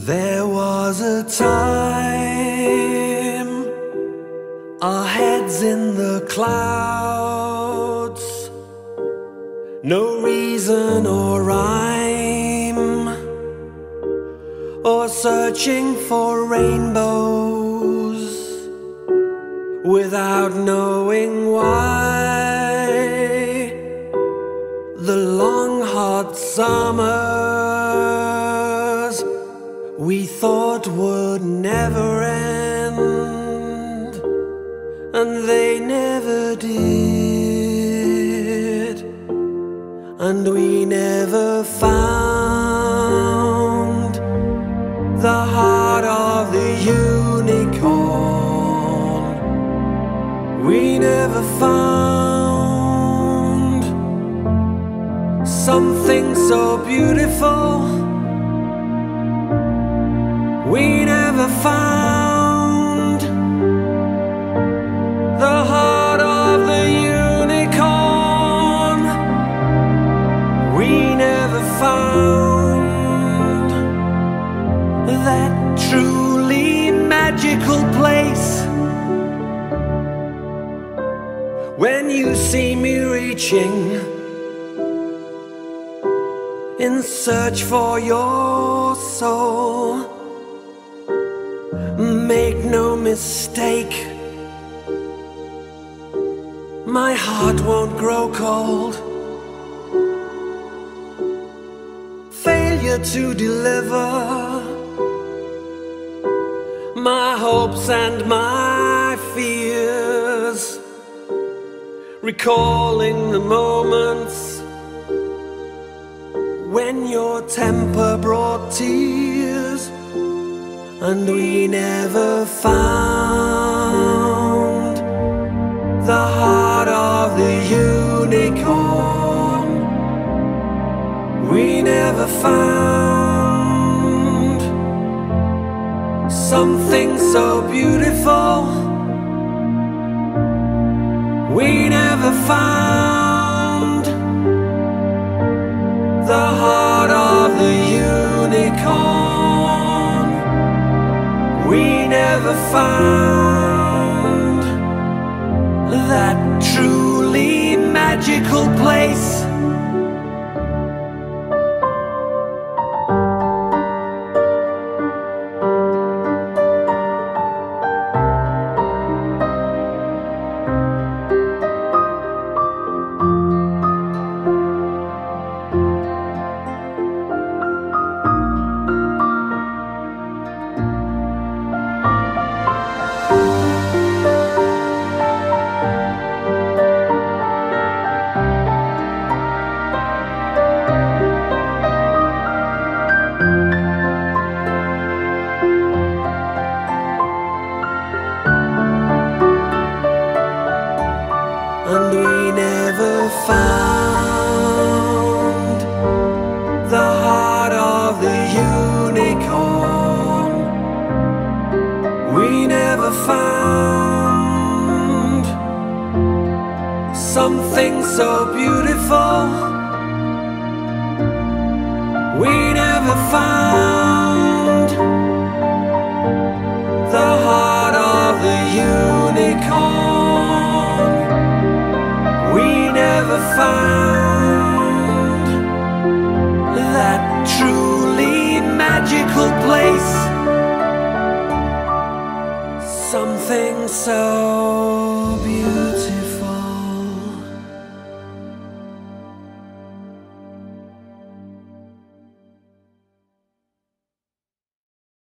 There was a time, our heads in the clouds, no reason or rhyme, or searching for rainbows without knowing why. The long hot summers we thought would never end, and they never did, and we never found the heart of the unicorn. We never found something so beautiful. We never found the heart of the unicorn. We never found that truly magical place. When you see me reaching in search for your soul, make no mistake, my heart won't grow cold. Failure to deliver my hopes and my fears, recalling the moments when your temper brought tears, and we never found the heart of the unicorn. We never found something so beautiful. We never found the heart of the unicorn. We never found that truly magical place. And we never found the heart of the unicorn. We never found something so beautiful. We never found the heart of the unicorn. We never found that truly magical place. Something so